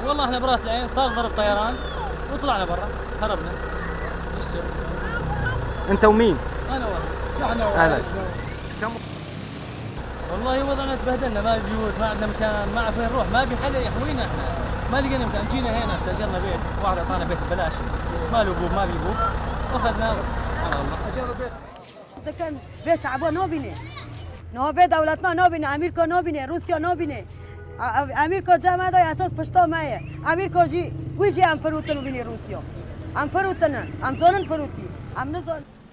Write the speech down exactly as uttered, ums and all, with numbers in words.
والله احنا براس العين صار ضرب طيران وطلعنا برا هربنا. ايش سوي؟ انت ومين؟ انا واحد. احنا واحد. كم؟ والله وضعنا تبهدلنا، ما في بيوت، ما عندنا مكان، ما عارفين نروح، ما في حدا يحوينا. احنا ما لقينا مكان، جينا هنا استاجرنا بيت، واحد اعطانا بيت ببلاش، ما له ابواب ما بيبوب، واخذناه على الله. اجروا بيت. دكان بيش عبوا نوبينه. نوبه دولتنا نوبينه، امریکا نوبينه، روسيا نوبينه. امریکا جامعه دای اساس پشتا مایه. امریکا جی ویجی ام فروتن بینی روسیا. ام فروتن، ام زونن فروتی. ام نزون